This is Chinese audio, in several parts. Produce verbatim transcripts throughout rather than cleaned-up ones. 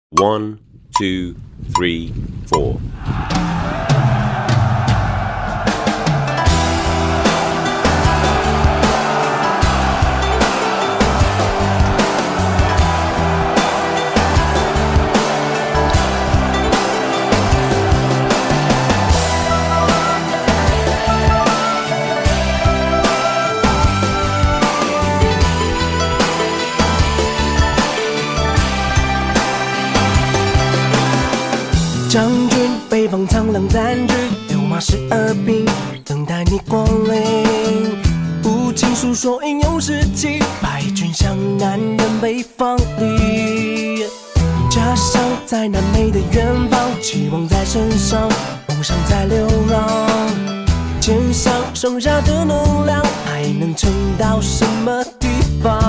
One, two, three, four. 将军北方苍狼占据，六马十二兵，等待你光临。无情诉说英勇事迹，败军向南人北方里。家乡在南美的远方，期望在身上，梦想在流浪。肩上剩下的能量，还能撑到什么地方？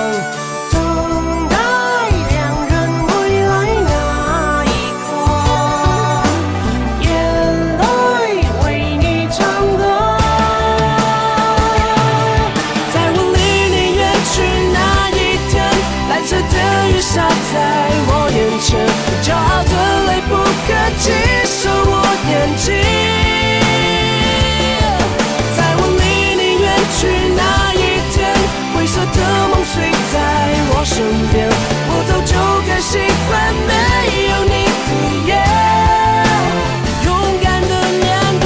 洒在我眼前，骄傲的泪不可及收我眼睛。在我离你远去那一天，灰色的梦随在我身边，我早就该习惯没有你的夜，勇敢的面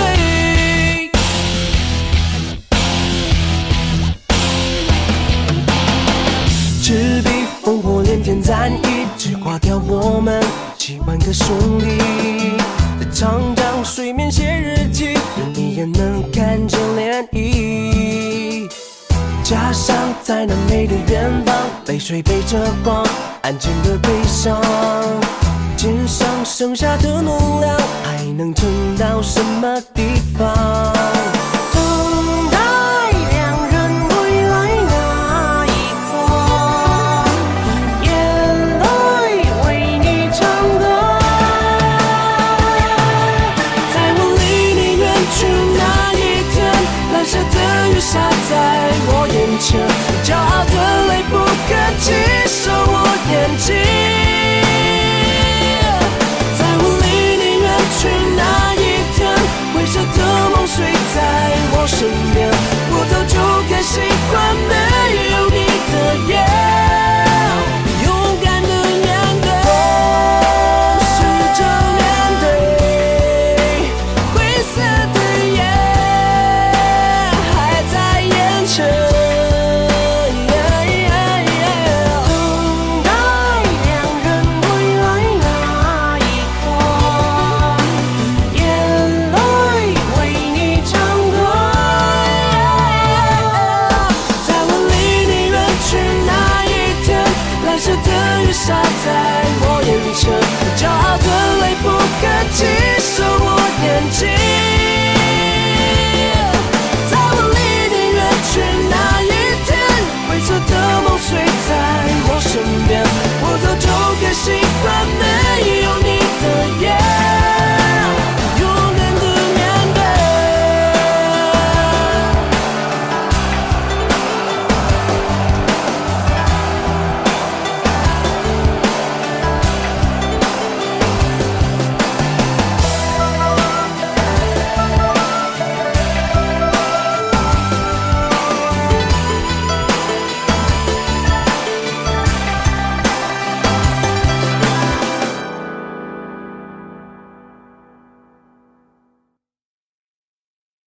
对。赤壁烽火连天战役，只挂掉我们几万个兄弟。在长江水面写日记，任你也能看见涟漪。家乡在南美的远方，泪水背着光，安静的悲伤。肩上剩下的能量，还能撑到什么地方？洒在我眼前，骄傲的泪不可及收我眼睛。在我离你远去那一天，灰色的梦随在我身边，我早就该习惯没有你的夜，勇敢的面对，试着面对灰色的夜。洒在